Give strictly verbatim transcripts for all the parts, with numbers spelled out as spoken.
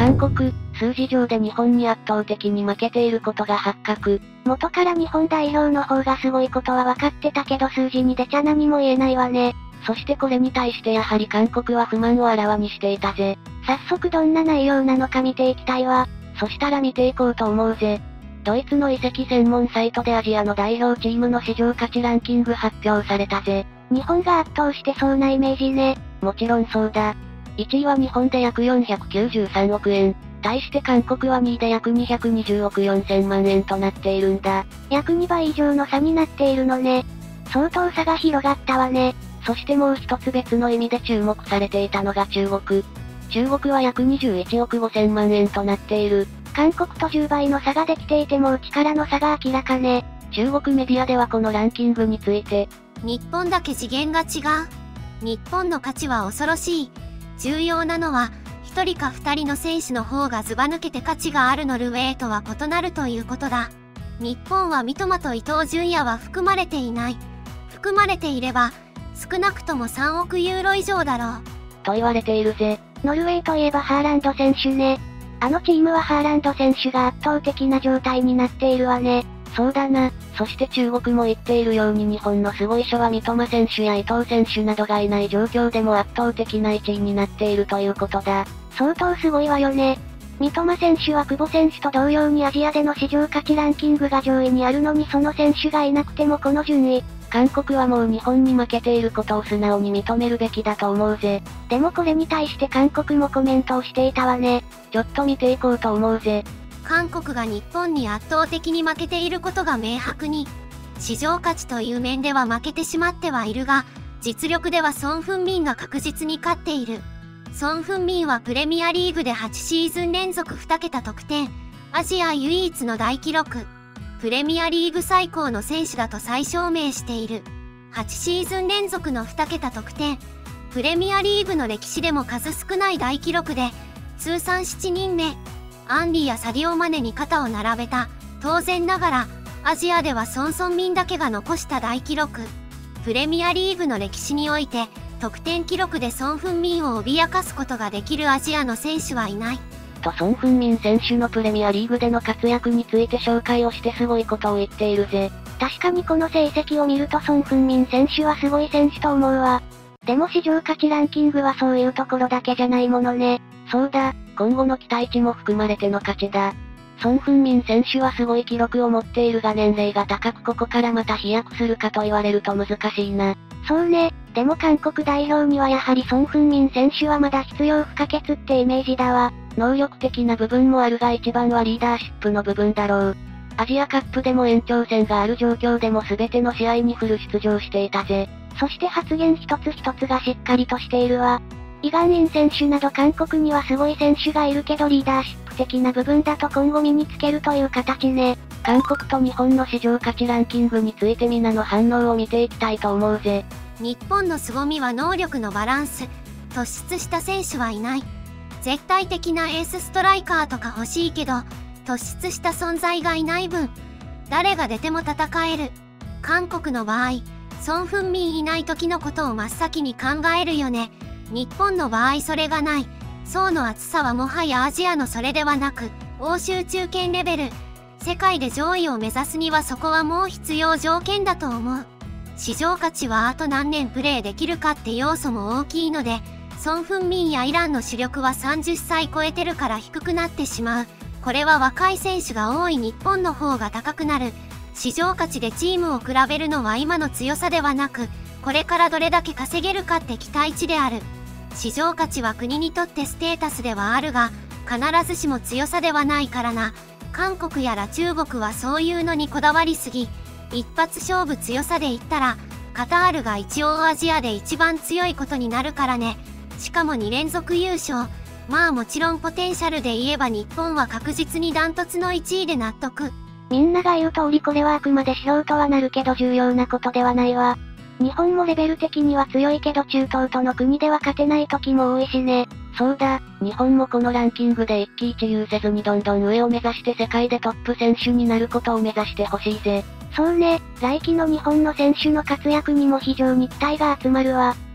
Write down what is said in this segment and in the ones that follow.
韓国、数字上で日本に圧倒的に負けていることが発覚。 元から日本代表の方がすごいことは分かってたけど数字に出ちゃ何も言えないわね。 そしてこれに対してやはり韓国は不満をあらわにしていたぜ。 早速どんな内容なのか見ていきたいわ。 そしたら見ていこうと思うぜ。ドイツの移籍専門サイトでアジアの代表チームの市場価値ランキング発表されたぜ。 日本が圧倒してそうなイメージね。 もちろんそうだ。いちいは日本で約よんひゃくきゅうじゅうさんおくえん。対して韓国はにいで約にひゃくにじゅうおくよんせんまんえんとなっているんだ。 約にばい以上の差になっているのね。相当差が広がったわね。 そしてもう一つ別の意味で注目されていたのが中国。中国は約にじゅういちおくごせんまんえんとなっている。 韓国とじゅうばいの差ができていてもう力の差が明らかね。 中国メディアではこのランキングについて、 日本だけ次元が違う。日本の価値は恐ろしい。重要なのは、ひとりかふたりの選手の方がずば抜けて価値があるノルウェーとは異なるということだ。日本は三笘と伊東純也は含まれていない。含まれていれば、少なくともさんおくユーロ以上だろう。 と言われているぜ。 ノルウェーといえばハーランド選手ね。あのチームはハーランド選手が圧倒的な状態になっているわね。 そうだな。そして中国も言っているように日本のすごい人は三笘選手や伊東選手などがいない状況でも圧倒的ないちいになっているということだ。 相当すごいわよね。三笘選手は久保選手と同様にアジアでの市場価値ランキングが上位にあるのにその選手がいなくてもこの順位。 韓国はもう日本に負けていることを素直に認めるべきだと思うぜ。 でもこれに対して韓国もコメントをしていたわね。 ちょっと見ていこうと思うぜ。 韓国が日本に圧倒的に負けていることが明白に。市場価値という面では負けてしまってはいるが、実力ではソン・フンミンが確実に勝っている。ソン・フンミンはプレミアリーグではちシーズン連続にけた得点、アジア唯一の大記録。プレミアリーグ最高の選手だと再証明している。はちシーズン連続のにけた得点。プレミアリーグの歴史でも数少ない大記録で、通算しちにんめ。アンリやサディオマネに肩を並べた。当然ながら、アジアではソン・ソンミンだけが残した大記録。プレミアリーグの歴史において、得点記録でソン・フンミンを脅かすことができるアジアの選手はいない。 とソン・フンミン選手のプレミアリーグでの活躍について紹介をしてすごいことを言っているぜ。 確かにこの成績を見るとソン・フンミン選手はすごい選手と思うわ。でも市場価値ランキングはそういうところだけじゃないものね。 そうだ、今後の期待値も含まれての価値だ。ソン・フンミン選手はすごい記録を持っているが年齢が高くここからまた飛躍するかと言われると難しいな。 そうね、でも韓国代表にはやはりソン・フンミン選手はまだ必要不可欠ってイメージだわ。 能力的な部分もあるが一番はリーダーシップの部分だろう。アジアカップでも延長戦がある状況でも全ての試合にフル出場していたぜ。 そして発言一つ一つがしっかりとしているわ。イ・ガンイン選手など韓国にはすごい選手がいるけどリーダーシップ的な部分だと今後身につけるという形ね。 韓国と日本の市場価値ランキングについて皆の反応を見ていきたいと思うぜ。 日本の凄みは能力のバランス。突出した選手はいない。絶対的なエースストライカーとか欲しいけど、突出した存在がいない分、誰が出ても戦える。韓国の場合、ソン・フンミンいない時のことを真っ先に考えるよね。日本の場合それがない。層の厚さはもはやアジアのそれではなく、欧州中堅レベル。世界で上位を目指すにはそこはもう必要条件だと思う。市場価値はあと何年プレーできるかって要素も大きいので、ソン・フンミンやイランの主力はさんじゅっさい超えてるから低くなってしまう。これは若い選手が多い日本の方が高くなる。市場価値でチームを比べるのは今の強さではなく、これからどれだけ稼げるかって期待値である。市場価値は国にとってステータスではあるが、必ずしも強さではないからな。韓国やら中国はそういうのにこだわりすぎ。一発勝負強さで言ったら、カタールが一応アジアで一番強いことになるからね。しかもにれんぞく優勝。まあもちろんポテンシャルで言えば日本は確実にダントツのいちいで納得。 みんなが言う通りこれはあくまで指標とはなるけど重要なことではないわ。日本もレベル的には強いけど中東との国では勝てない時も多いしね。 そうだ、日本もこのランキングで一喜一憂せずにどんどん上を目指して世界でトップ選手になることを目指してほしいぜ。 そうね、来季の日本の選手の活躍にも非常に期待が集まるわ。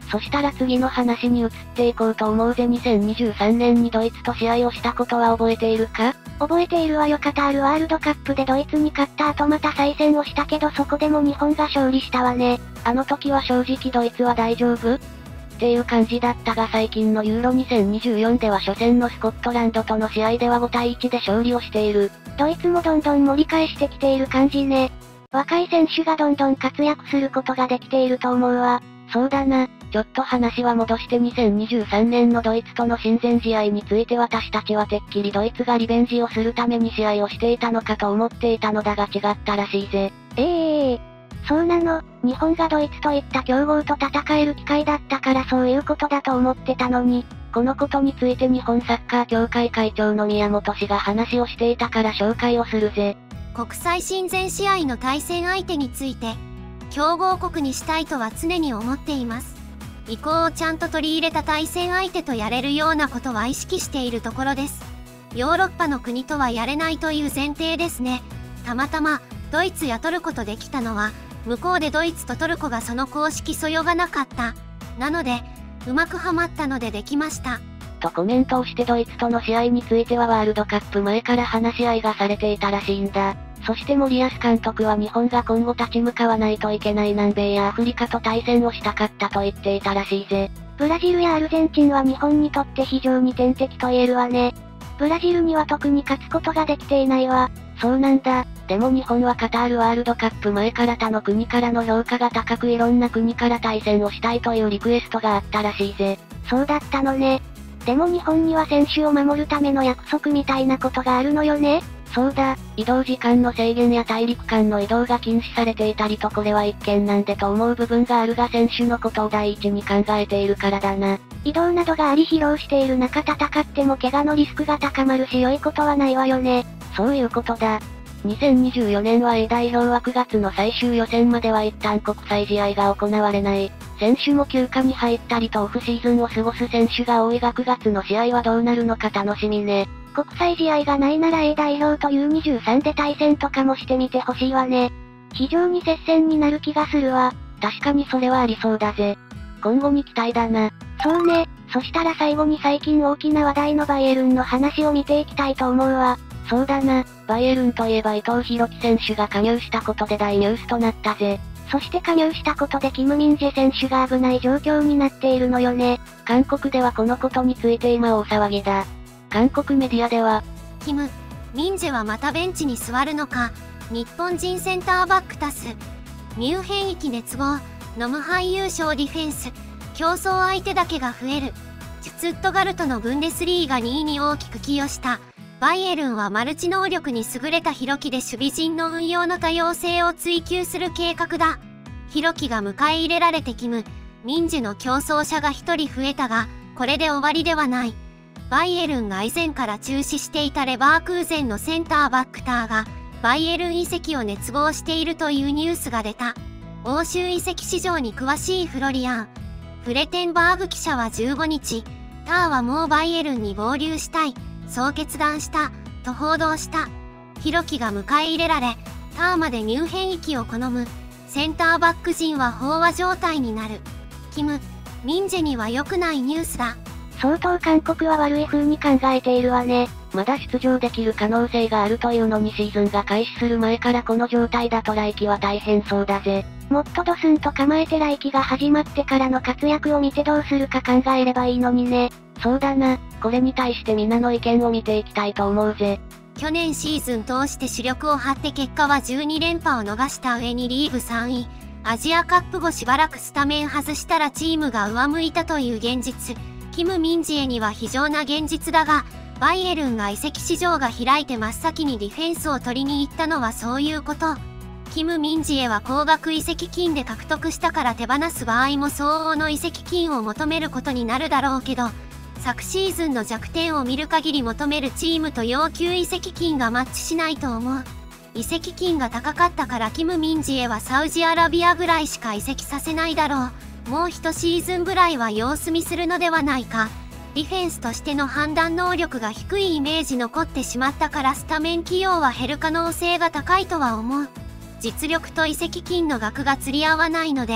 そしたら次の話に移っていこうと思うぜ。にせんにじゅうさんねんにドイツと試合をしたことは覚えているか？ 覚えているわよ。カタールワールドカップでドイツに勝った後また再戦をしたけどそこでも日本が勝利したわね。 あの時は正直ドイツは大丈夫？っていう感じだったが最近のユーロにせんにじゅうよんでは初戦のスコットランドとの試合ではごたいいちで勝利をしている。 ドイツもどんどん盛り返してきている感じね。若い選手がどんどん活躍することができていると思うわ。 そうだな。ちょっと話は戻してにせんにじゅうさんねんのドイツとの親善試合について私たちはてっきりドイツがリベンジをするために試合をしていたのかと思っていたのだが違ったらしいぜ。 えええー、そうなの。日本がドイツといった強豪と戦える機会だったからそういうことだと思ってたのに。 このことについて日本サッカー協会会長の宮本氏が話をしていたから紹介をするぜ。 国際親善試合の対戦相手について、強豪国にしたいとは常に思っています。意向をちゃんと取り入れた対戦相手とやれるようなことは意識しているところです。ヨーロッパの国とはやれないという前提ですね。たまたま、ドイツやトルコとできたのは、向こうでドイツとトルコがその公式素養がなかった。なので、うまくはまったのでできました。 とコメントをしてドイツとの試合についてはワールドカップ前から話し合いがされていたらしいんだ。そして森保監督は日本が今後立ち向かわないといけない南米やアフリカと対戦をしたかったと言っていたらしいぜ。 ブラジルやアルゼンチンは日本にとって非常に天敵と言えるわね。ブラジルには特に勝つことができていないわ。 そうなんだ。でも日本はカタールワールドカップ前から他の国からの評価が高くいろんな国から対戦をしたいというリクエストがあったらしいぜ。 そうだったのね。でも日本には選手を守るための約束みたいなことがあるのよね。 そうだ、移動時間の制限や大陸間の移動が禁止されていたりとこれは一見なんでと思う部分があるが選手のことを第一に考えているからだな。 移動などがあり疲労している中戦っても怪我のリスクが高まるし良いことはないわよね。 そういうことだ。にせんにじゅうよねんは A 代表はくがつの最終予選までは一旦国際試合が行われない。選手も休暇に入ったりとオフシーズンを過ごす選手が多いがくがつの試合はどうなるのか楽しみね。 国際試合がないなら A 代表と ユーにじゅうさん で対戦とかもしてみてほしいわね。非常に接戦になる気がするわ。 確かにそれはありそうだぜ。今後に期待だな。 そうね。そしたら最後に最近大きな話題のバイエルンの話を見ていきたいと思うわ。 そうだな。バイエルンといえば伊藤洋輝選手が加入したことで大ニュースとなったぜ。 そして加入したことでキム・ミンジェ選手が危ない状況になっているのよね。 韓国ではこのことについて今大騒ぎだ。韓国メディアでは、 キム・ミンジェはまたベンチに座るのか、日本人センターバックタス、ミュンヘン域熱望、ノムハイ優勝ディフェンス、競争相手だけが増える、シュツットガルトのブンデスリーガにいに大きく寄与した。バイエルンはマルチ能力に優れたヒロキで守備陣の運用の多様性を追求する計画だ。ヒロキが迎え入れられてキム・ミンジェの競争者がひとり増えたが、これで終わりではない。バイエルンが以前から中止していたレバークーゼンのセンターバックターが、バイエルン移籍を熱望しているというニュースが出た。欧州移籍市場に詳しいフロリアン・フレテンバーグ記者はじゅうごにち、ターはもうバイエルンに合流したい、そう決断した、と報道した。ヒロキが迎え入れられ、ターまでミュンヘン域を好む、センターバック陣は飽和状態になる。キム・ミンジェには良くないニュースだ。 相当韓国は悪い風に考えているわね。 まだ出場できる可能性があるというのにシーズンが開始する前からこの状態だと来季は大変そうだぜ。 もっとドスンと構えて来季が始まってからの活躍を見てどうするか考えればいいのにね。 そうだな。これに対して皆の意見を見ていきたいと思うぜ。 去年シーズン通して主力を張って結果はじゅうにれんぱを逃した上にリーグさんい。アジアカップ後しばらくスタメン外したらチームが上向いたという現実。キム・ミンジエには非常な現実だが、バイエルンが移籍市場が開いて真っ先にディフェンスを取りに行ったのはそういうこと。キム・ミンジエは高額移籍金で獲得したから手放す場合も相応の移籍金を求めることになるだろうけど、昨シーズンの弱点を見る限り求めるチームと要求移籍金がマッチしないと思う。移籍金が高かったからキム・ミンジエはサウジアラビアぐらいしか移籍させないだろう。もう一シーズンぐらいは様子見するのではないか。ディフェンスとしての判断能力が低いイメージ残ってしまったからスタメン起用は減る可能性が高いとは思う。実力と移籍金の額が釣り合わないので、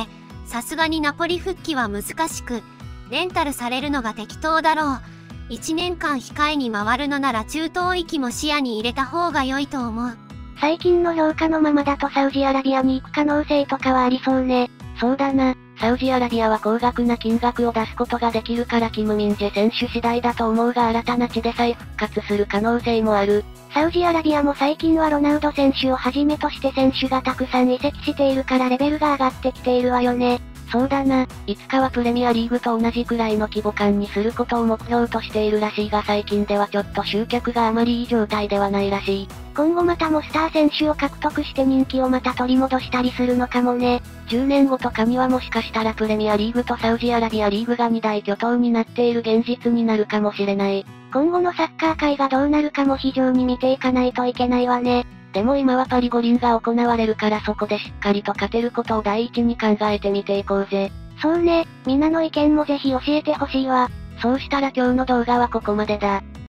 さすがにナポリ復帰は難しく、レンタルされるのが適当だろう。いちねんかん控えに回るのなら中東域も視野に入れた方が良いと思う。 最近の評価のままだとサウジアラビアに行く可能性とかはありそうね。 そうだな。サウジアラビアは高額な金額を出すことができるからキム・ミンジェ選手次第だと思うが新たな地で再復活する可能性もある。 サウジアラビアも最近はロナウド選手をはじめとして選手がたくさん移籍しているからレベルが上がってきているわよね。 そうだな。いつかはプレミアリーグと同じくらいの規模感にすることを目標としているらしいが最近ではちょっと集客があまりいい状態ではないらしい。 今後またもスター選手を獲得して人気をまた取り戻したりするのかもね。 じゅうねんごとかにはもしかしたらプレミアリーグとサウジアラビアリーグがに大巨頭になっている現実になるかもしれない。 今後のサッカー界がどうなるかも非常に見ていかないといけないわね。 でも今はパリ五輪が行われるからそこでしっかりと勝てることを第一に考えてみていこうぜ。 そうね、みんなの意見もぜひ教えてほしいわ。 そうしたら今日の動画はここまでだ。